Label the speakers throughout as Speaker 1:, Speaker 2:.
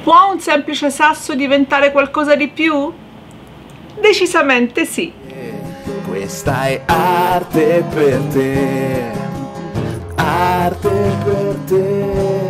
Speaker 1: Può un semplice sasso diventare qualcosa di più? Decisamente sì.
Speaker 2: Questa è arte per te, arte per te.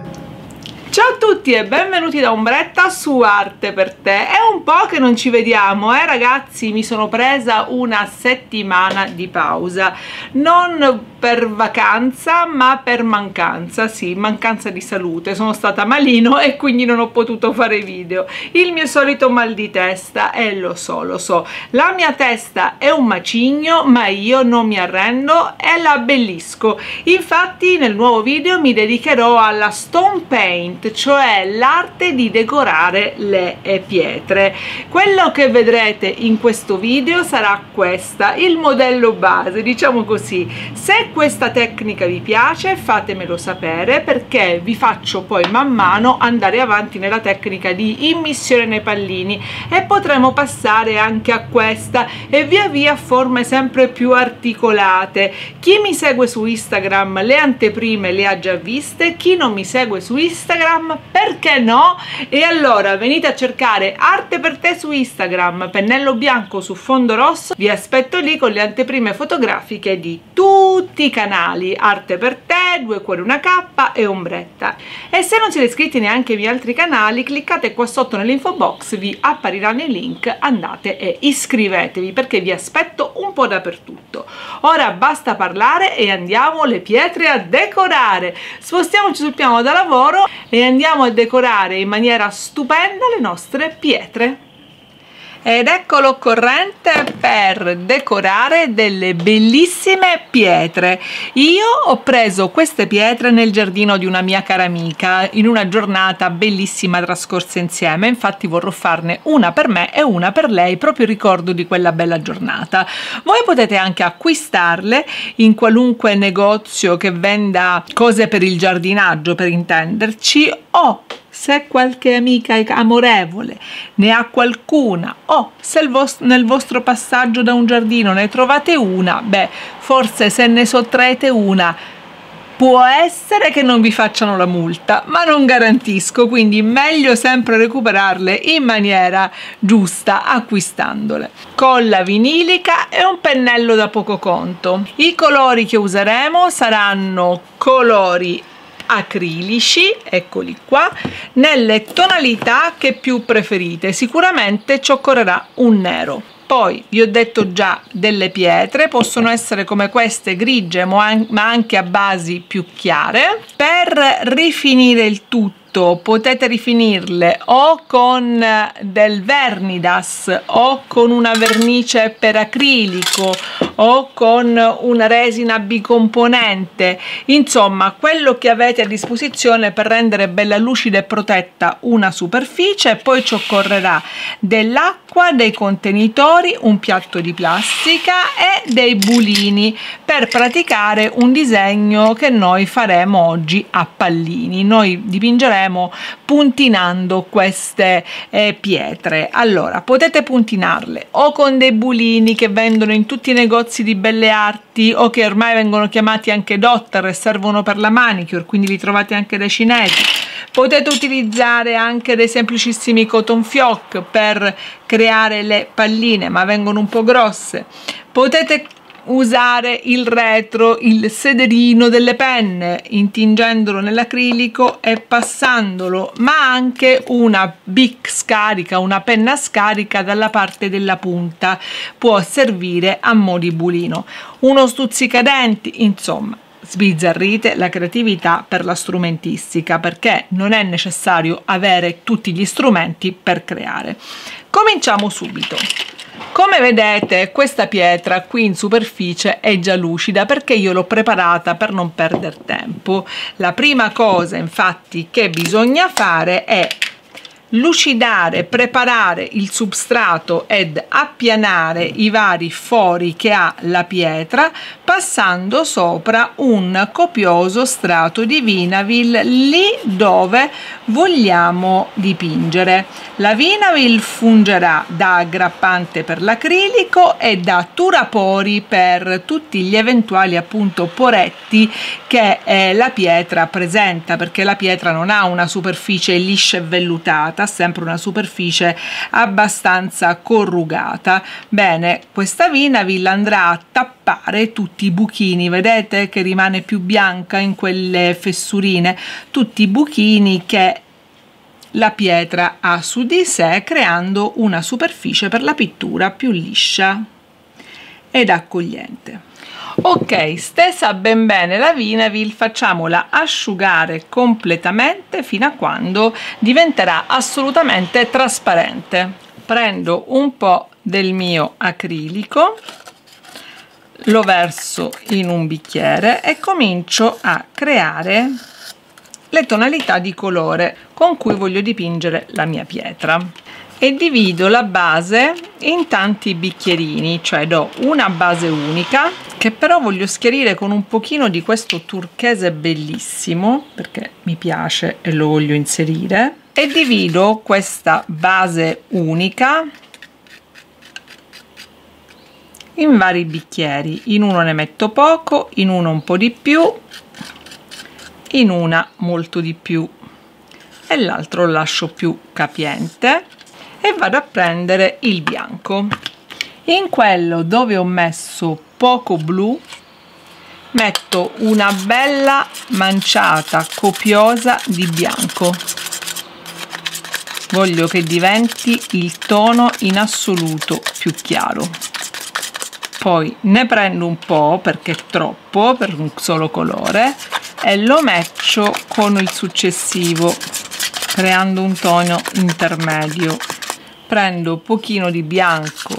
Speaker 1: Ciao a tutti e benvenuti da Ombretta su Arte per te. È un po' che non ci vediamo, ragazzi, mi sono presa una settimana di pausa, non per vacanza ma per mancanza, sì, mancanza di salute. Sono stata malino e quindi non ho potuto fare video. Il mio solito mal di testa, e lo so, la mia testa è un macigno ma io non mi arrendo e la abbellisco. Infatti nel nuovo video mi dedicherò alla stone paint, cioè l'arte di decorare le pietre. Quello che vedrete in questo video sarà questa, il modello base, diciamo così. Se questa tecnica vi piace fatemelo sapere, perché vi faccio poi man mano andare avanti nella tecnica di immissione nei pallini e potremo passare anche a questa e via via forme sempre più articolate. Chi mi segue su Instagram le anteprime le ha già viste, chi non mi segue su Instagram perché no? E allora venite a cercare Arte per te su Instagram, pennello bianco su fondo rosso, vi aspetto lì con le anteprime fotografiche di tutti i canali Arte per te, Due Cuori Una K e Ombretta. E se non siete iscritti neanche ai miei altri canali, cliccate qua sotto nell'info box, vi appariranno i link, andate e iscrivetevi perché vi aspetto un po' dappertutto. Ora basta parlare e andiamo le pietre a decorare. Spostiamoci sul piano da lavoro e andiamo a decorare in maniera stupenda le nostre pietre. Ed ecco l'occorrente per decorare delle bellissime pietre. Io ho preso queste pietre nel giardino di una mia cara amica in una giornata bellissima trascorsa insieme, infatti vorrò farne una per me e una per lei, proprio in ricordo di quella bella giornata. Voi potete anche acquistarle in qualunque negozio che venda cose per il giardinaggio, per intenderci, o se qualche amica amorevole ne ha qualcuna, o se nel vostro passaggio da un giardino ne trovate una, beh, forse se ne sottraete una può essere che non vi facciano la multa, ma non garantisco, quindi meglio sempre recuperarle in maniera giusta acquistandole. Colla vinilica e un pennello da poco conto. I colori che useremo saranno colori acrilici, eccoli qua, nelle tonalità che più preferite. Sicuramente ci occorrerà un nero. Poi vi ho detto già delle pietre, possono essere come queste grigie ma anche a basi più chiare. Per rifinire il tutto potete rifinirle o con del vernidas o con una vernice per acrilico o con una resina bicomponente, insomma quello che avete a disposizione per rendere bella lucida e protetta una superficie. Poi ci occorrerà dell'acqua, dei contenitori, un piatto di plastica e dei bulini per praticare un disegno che noi faremo oggi a pallini. Noi dipingeremo puntinando queste pietre. Allora potete puntinarle o con dei bulini che vendono in tutti i negozi di belle arti o che ormai vengono chiamati anche dotter e servono per la manicure, quindi li trovate anche dai cinesi. Potete utilizzare anche dei semplicissimi cotton fioc per creare le palline, ma vengono un po' grosse. Potete usare il retro, il sederino delle penne, intingendolo nell'acrilico e passandolo, ma anche una bic scarica, una penna scarica dalla parte della punta può servire a mo' di bulino. Uno stuzzicadenti, insomma sbizzarrite la creatività per la strumentistica, perché non è necessario avere tutti gli strumenti per creare. Cominciamo subito. Come vedete questa pietra qui in superficie è già lucida perché io l'ho preparata per non perdere tempo. La prima cosa infatti che bisogna fare è lucidare, preparare il substrato ed appianare i vari fori che ha la pietra, passando sopra un copioso strato di Vinavil lì dove vogliamo dipingere. La Vinavil fungerà da aggrappante per l'acrilico e da turapori per tutti gli eventuali appunto poretti che la pietra presenta, perché la pietra non ha una superficie liscia e vellutata, ha sempre una superficie abbastanza corrugata. Bene, questa Vinavil andrà a tappare tutti i buchini, vedete che rimane più bianca in quelle fessurine, tutti i buchini che la pietra ha su di sé, creando una superficie per la pittura più liscia ed accogliente. Ok, stesa ben bene la Vinavil, facciamola asciugare completamente fino a quando diventerà assolutamente trasparente. Prendo un po' del mio acrilico, lo verso in un bicchiere e comincio a creare le tonalità di colore con cui voglio dipingere la mia pietra e divido la base in tanti bicchierini, cioè do una base unica che però voglio schiarire con un pochino di questo turchese bellissimo perché mi piace e lo voglio inserire, e divido questa base unica in vari bicchieri. In uno ne metto poco, in uno un po' di più, in una molto di più e l'altro lo lascio più capiente, e vado a prendere il bianco. In quello dove ho messo poco blu metto una bella manciata copiosa di bianco. Voglio che diventi il tono in assoluto più chiaro. Poi ne prendo un po' perché è troppo per un solo colore e lo matcho con il successivo, creando un tono intermedio. Prendo un pochino di bianco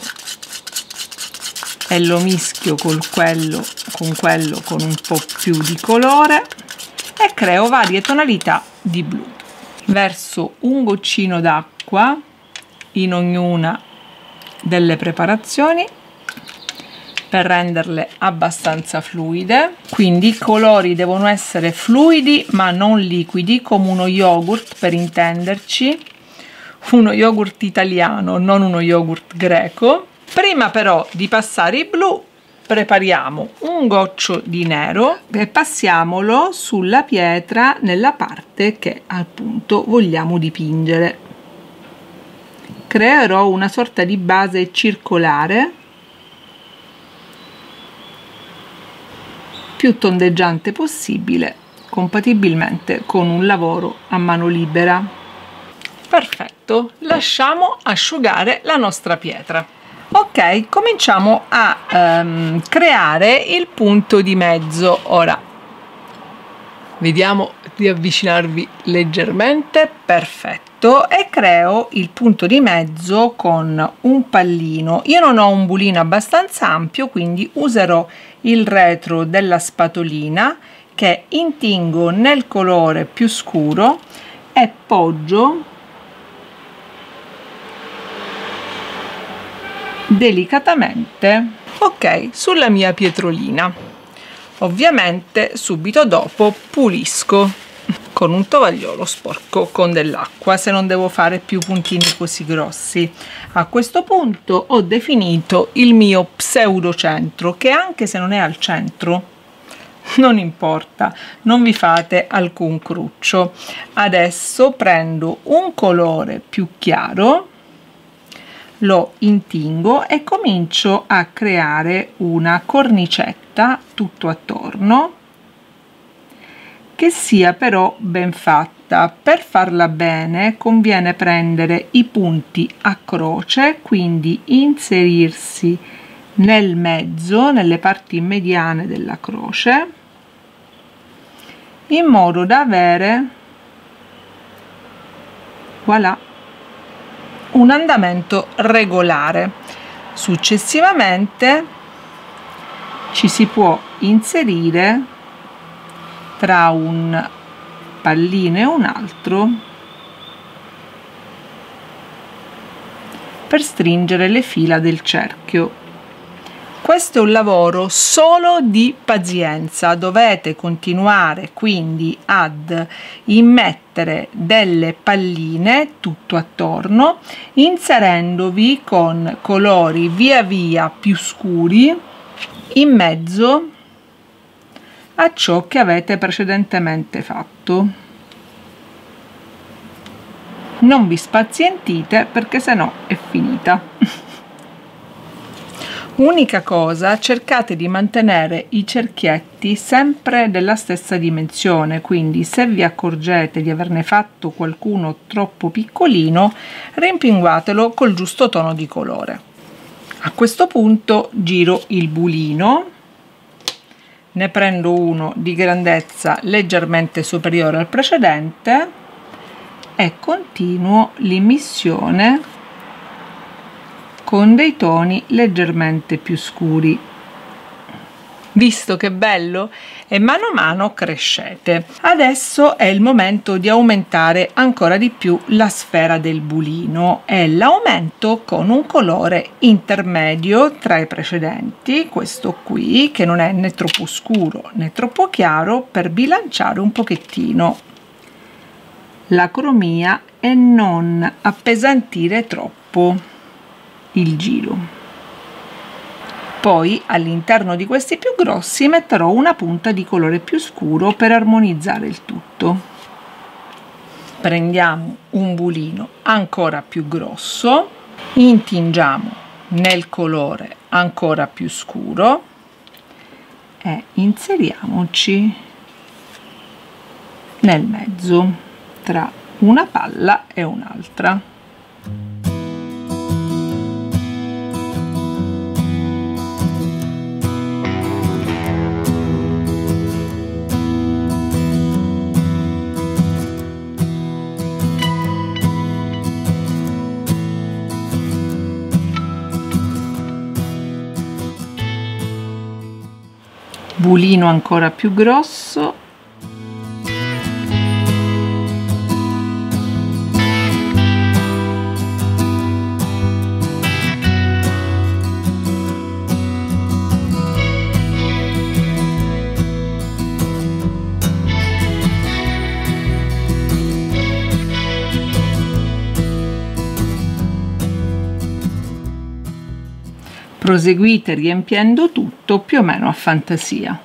Speaker 1: e lo mischio con quello con un po' più di colore e creo varie tonalità di blu. Verso un goccino d'acqua in ognuna delle preparazioni per renderle abbastanza fluide, quindi i colori devono essere fluidi ma non liquidi, come uno yogurt, per intenderci, uno yogurt italiano, non uno yogurt greco. Prima però di passare i blu prepariamo un goccio di nero e passiamolo sulla pietra nella parte che appunto vogliamo dipingere. Creerò una sorta di base circolare più tondeggiante possibile, compatibilmente con un lavoro a mano libera. Perfetto, lasciamo asciugare la nostra pietra. Ok, cominciamo a creare il punto di mezzo. Ora vediamo di avvicinarvi leggermente. Perfetto, e creo il punto di mezzo con un pallino. Io non ho un bulino abbastanza ampio, quindi userò il retro della spatolina che intingo nel colore più scuro e poggio delicatamente, ok, sulla mia pietrolina. Ovviamente subito dopo pulisco con un tovagliolo sporco con dell'acqua, se non devo fare più puntini così grossi. A questo punto ho definito il mio pseudocentro, che anche se non è al centro non importa, non vi fate alcun cruccio. Adesso prendo un colore più chiaro, lo intingo e comincio a creare una cornicetta tutto attorno che sia però ben fatta. Per farla bene conviene prendere i punti a croce, quindi inserirsi nel mezzo, nelle parti mediane della croce, in modo da avere, voilà, un andamento regolare. Successivamente ci si può inserire tra un pallino e un altro per stringere le fila del cerchio. Questo è un lavoro solo di pazienza, dovete continuare quindi ad immettere delle palline tutto attorno, inserendovi con colori via via più scuri in mezzo a ciò che avete precedentemente fatto. Non vi spazientite perché sennò è finita. Unica cosa, cercate di mantenere i cerchietti sempre della stessa dimensione, quindi se vi accorgete di averne fatto qualcuno troppo piccolino, rimpinguatelo col giusto tono di colore. A questo punto giro il bulino, ne prendo uno di grandezza leggermente superiore al precedente e continuo l'immissione con dei toni leggermente più scuri. Visto che bello? E mano a mano crescete. Adesso è il momento di aumentare ancora di più la sfera del bulino e l'aumento con un colore intermedio tra i precedenti, questo qui, che non è né troppo scuro né troppo chiaro, per bilanciare un pochettino la cromia e non appesantire troppo il giro. Poi all'interno di questi più grossi metterò una punta di colore più scuro per armonizzare il tutto. Prendiamo un bulino ancora più grosso, intingiamo nel colore ancora più scuro e inseriamoci nel mezzo tra una palla e un'altra. Bulino ancora più grosso, proseguite riempiendo tutto più o meno a fantasia.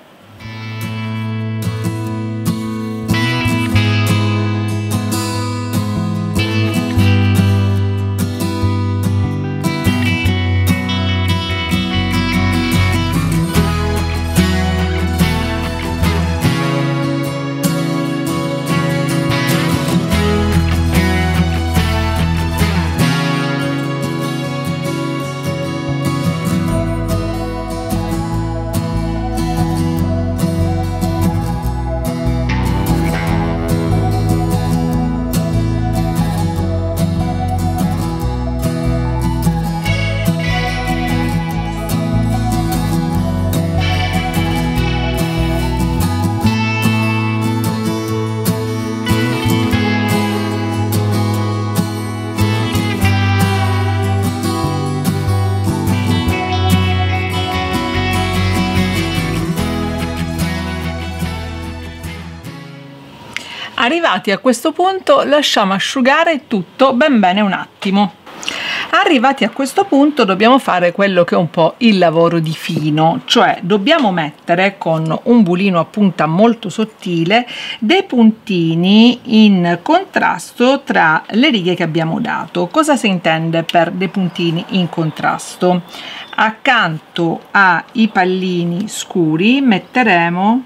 Speaker 1: Arrivati a questo punto lasciamo asciugare tutto ben bene un attimo. Arrivati a questo punto dobbiamo fare quello che è un po' il lavoro di fino, cioè dobbiamo mettere con un bulino a punta molto sottile dei puntini in contrasto tra le righe che abbiamo dato. Cosa si intende per dei puntini in contrasto? Accanto ai pallini scuri metteremo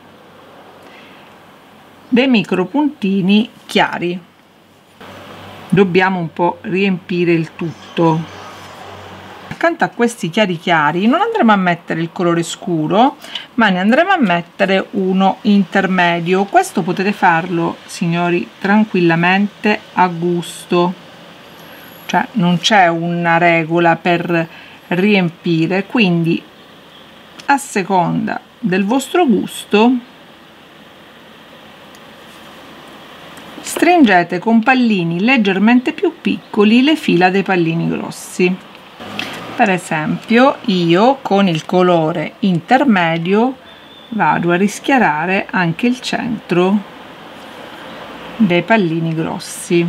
Speaker 1: dei micro puntini chiari. Dobbiamo un po' riempire il tutto. Accanto a questi chiari non andremo a mettere il colore scuro, ma ne andremo a mettere uno intermedio. Questo potete farlo, signori, tranquillamente a gusto, cioè non c'è una regola per riempire, quindi a seconda del vostro gusto stringete con pallini leggermente più piccoli le fila dei pallini grossi. Per esempio io con il colore intermedio vado a rischiarare anche il centro dei pallini grossi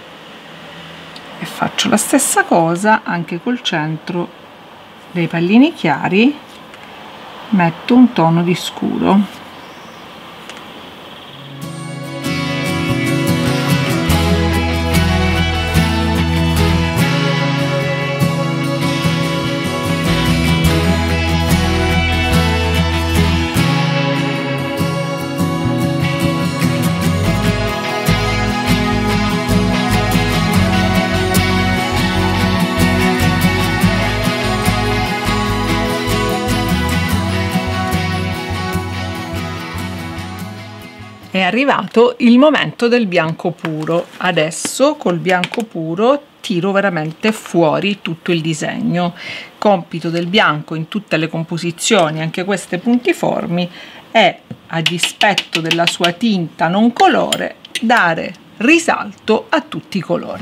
Speaker 1: e faccio la stessa cosa anche col centro dei pallini chiari, metto un tono di scuro. È arrivato il momento del bianco puro. Adesso col bianco puro tiro veramente fuori tutto il disegno. Compito del bianco in tutte le composizioni, anche queste puntiformi, è, a dispetto della sua tinta non colore, dare risalto a tutti i colori.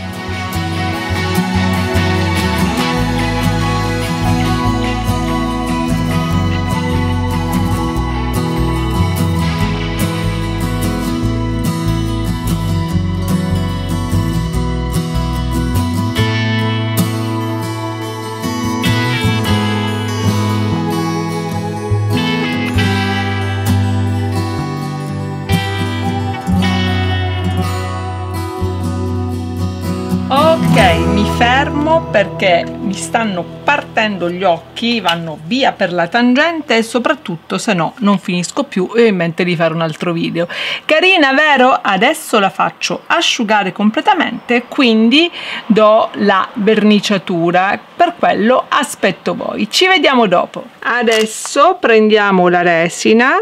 Speaker 1: Ok, mi fermo perché mi stanno partendo gli occhi, vanno via per la tangente e soprattutto se no non finisco più e ho in mente di fare un altro video. Carina, vero? Adesso la faccio asciugare completamente, quindi do la verniciatura, per quello aspetto voi. Ci vediamo dopo. Adesso prendiamo la resina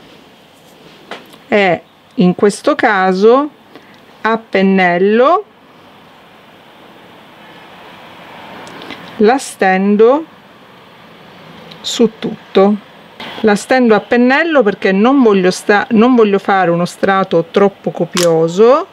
Speaker 1: e in questo caso a pennello la stendo su tutto. La stendo a pennello perché non voglio fare uno strato troppo copioso,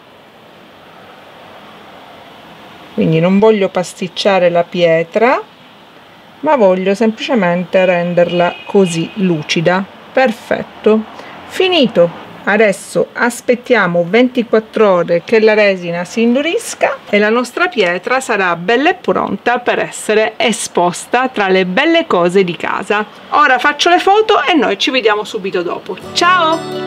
Speaker 1: quindi non voglio pasticciare la pietra, ma voglio semplicemente renderla così lucida. Perfetto, finito. Adesso aspettiamo 24 ore che la resina si indurisca e la nostra pietra sarà bella e pronta per essere esposta tra le belle cose di casa. Ora faccio le foto e noi ci vediamo subito dopo. Ciao!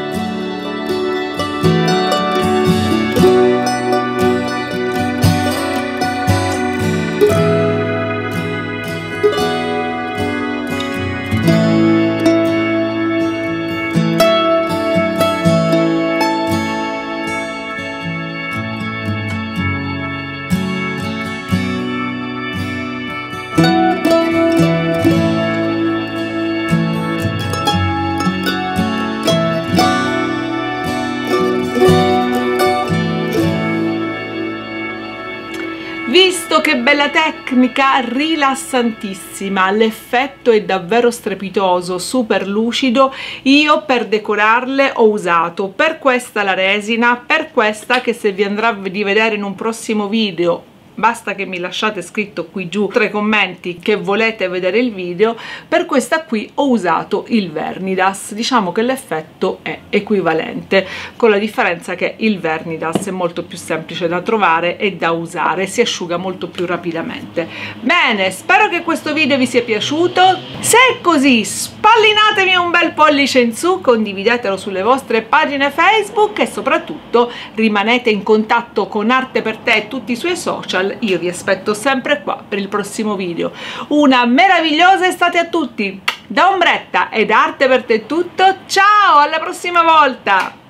Speaker 1: Visto che bella tecnica, rilassantissima, l'effetto è davvero strepitoso, super lucido. Io per decorarle ho usato per questa la resina, per questa che se vi andrà di vedere in un prossimo video basta che mi lasciate scritto qui giù tra i commenti che volete vedere il video, per questa qui ho usato il Vernidas. Diciamo che l'effetto è equivalente, con la differenza che il Vernidas è molto più semplice da trovare e da usare, si asciuga molto più rapidamente. Bene, spero che questo video vi sia piaciuto. Se è così, spallinatemi un bel pollice in su, condividetelo sulle vostre pagine Facebook e soprattutto rimanete in contatto con Arte per Te e tutti i suoi social. Io vi aspetto sempre qua per il prossimo video. Una meravigliosa estate a tutti! Da Ombretta e da Arte per Te è tutto, ciao, alla prossima volta!